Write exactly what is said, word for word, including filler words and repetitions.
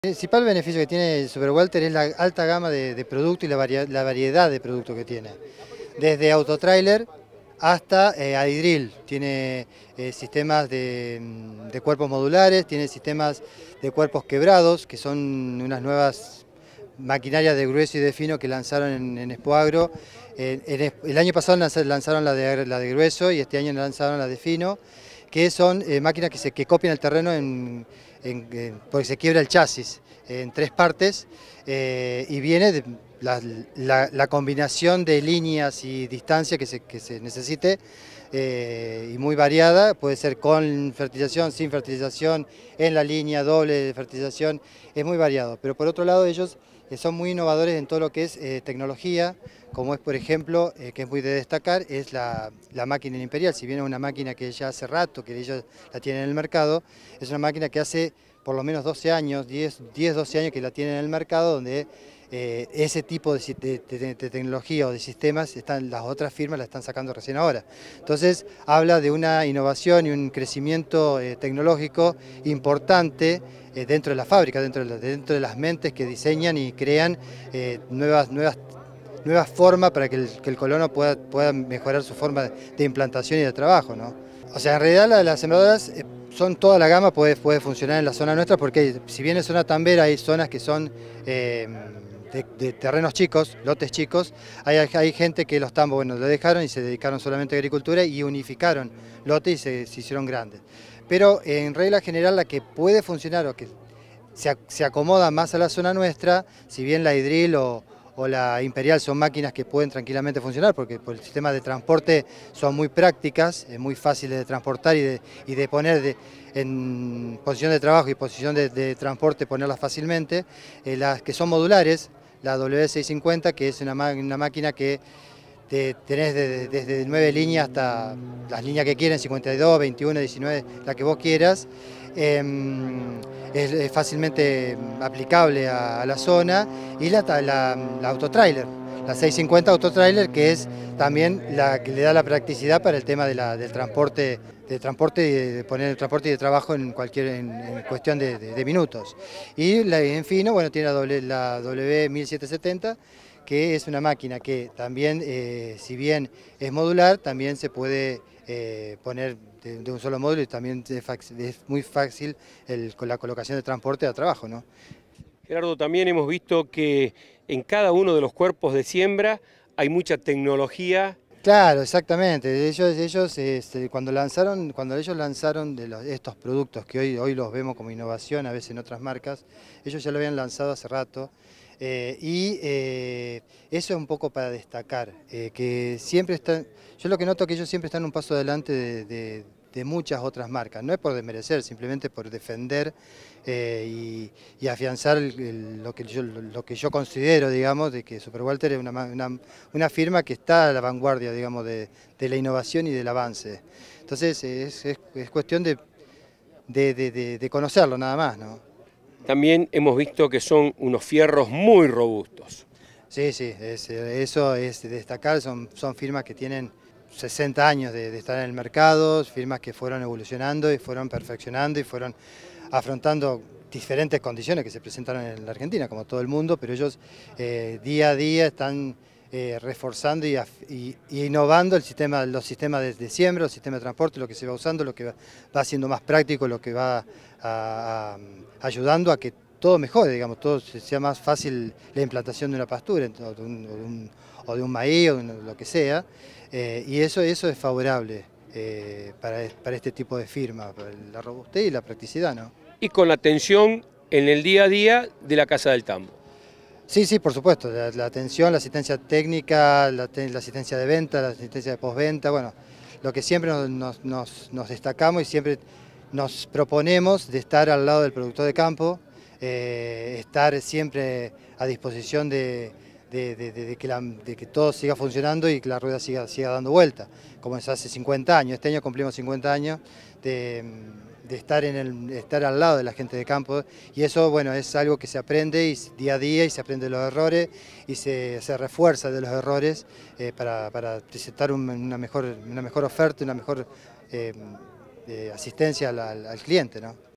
El principal beneficio que tiene Super Walter es la alta gama de, de productos y la, varia, la variedad de productos que tiene. Desde autotrailer hasta eh, Adidrill, tiene eh, sistemas de, de cuerpos modulares, tiene sistemas de cuerpos quebrados, que son unas nuevas maquinarias de grueso y de fino que lanzaron en, en Expo Agro. Eh, en, el año pasado lanzaron la de, la de grueso y este año lanzaron la de fino, que son eh, máquinas que, se, que copian el terreno en, en, en, porque se quiebra el chasis en tres partes eh, y viene de la, la, la combinación de líneas y distancia que se, que se necesite eh, y muy variada, puede ser con fertilización, sin fertilización, en la línea doble de fertilización, es muy variado. Pero por otro lado ellos eh, son muy innovadores en todo lo que es eh, tecnología, como es por ejemplo, eh, que es muy de destacar, es la, la máquina Imperial. Si bien es una máquina que ya hace rato que ellos la tienen en el mercado, es una máquina que hace por lo menos doce años, diez, doce años que la tienen en el mercado, donde eh, ese tipo de, de, de, de tecnología o de sistemas, están, las otras firmas la están sacando recién ahora. Entonces habla de una innovación y un crecimiento eh, tecnológico importante eh, dentro de la fábrica, dentro de, dentro de las mentes que diseñan y crean eh, nuevas, nuevas nuevas formas para que el, que el colono pueda, pueda mejorar su forma de implantación y de trabajo, ¿no? O sea, en realidad la, las sembradoras eh, son toda la gama, puede, puede funcionar en la zona nuestra, porque si bien es zona tambera, hay zonas que son eh, de, de terrenos chicos, lotes chicos, hay, hay gente que los tambos, bueno, lo dejaron y se dedicaron solamente a agricultura y unificaron lotes y se, se hicieron grandes. Pero en regla general la que puede funcionar o que se, se acomoda más a la zona nuestra, si bien la Adidrill o o la Imperial son máquinas que pueden tranquilamente funcionar porque por el sistema de transporte son muy prácticas, es muy fáciles de transportar y de, y de poner de, en posición de trabajo y posición de, de transporte, ponerlas fácilmente. Eh, las que son modulares, la W seiscientos cincuenta, que es una, una máquina que te, tenés desde, desde nueve líneas hasta las líneas que quieren, cincuenta y dos, veintiuno, diecinueve, la que vos quieras. Eh, es, es fácilmente aplicable a, a la zona, y la, la, la autotrailer, la seiscientos cincuenta autotrailer, que es también la que le da la practicidad para el tema de la, del transporte, de transporte y de poner el transporte y de trabajo en cualquier en, en cuestión de, de, de minutos. Y la, en fino, bueno, tiene la, doble, la W mil setecientos setenta, que es una máquina que también, eh, si bien es modular, también se puede eh, poner de, de un solo módulo y también es, es muy fácil el, con la colocación de transporte a trabajo, ¿no? Gerardo, también hemos visto que en cada uno de los cuerpos de siembra hay mucha tecnología. Claro, exactamente. Ellos, ellos este, cuando lanzaron, cuando ellos lanzaron de los, estos productos que hoy, hoy los vemos como innovación, a veces en otras marcas, ellos ya lo habían lanzado hace rato. Eh, y eh, eso es un poco para destacar, eh, que siempre están, yo lo que noto es que ellos siempre están un paso adelante de, de, de muchas otras marcas, no es por desmerecer, simplemente por defender eh, y, y afianzar el, el, lo, que yo, lo que yo considero, digamos, de que Super Walter es una, una, una firma que está a la vanguardia, digamos, de, de la innovación y del avance. Entonces es, es, es cuestión de, de, de, de conocerlo nada más, ¿no? También hemos visto que son unos fierros muy robustos. Sí, sí, es, eso es de destacar, son, son firmas que tienen sesenta años de, de estar en el mercado, firmas que fueron evolucionando y fueron perfeccionando y fueron afrontando diferentes condiciones que se presentaron en la Argentina, como todo el mundo, pero ellos eh, día a día están eh, reforzando y, y, y innovando el sistema, los sistemas de, de siembra, el sistema de transporte, lo que se va usando, lo que va, va haciendo más práctico, lo que va a, a, ayudando a que todo mejore, digamos, todo sea más fácil la implantación de una pastura, o de un, o de un, o de un maíz, o de lo que sea, eh, y eso, eso es favorable eh, para, para este tipo de firma, para la robustez y la practicidad, ¿no? Y con la atención en el día a día de la Casa del Tambo. Sí, sí, por supuesto, la, la atención, la asistencia técnica, la, la asistencia de venta, la asistencia de postventa, bueno, lo que siempre nos, nos, nos, nos destacamos y siempre nos proponemos de estar al lado del productor de campo, eh, estar siempre a disposición de, de, de, de, que la, de que todo siga funcionando y que la rueda siga, siga dando vuelta, como es hace cincuenta años, este año cumplimos cincuenta años de, de estar, en el, estar al lado de la gente de campo, y eso, bueno, es algo que se aprende y, día a día, y se aprende de los errores y se, se refuerza de los errores eh, para, para presentar un, una, mejor, una mejor oferta, una mejor eh, eh, asistencia al, al, al cliente, ¿no?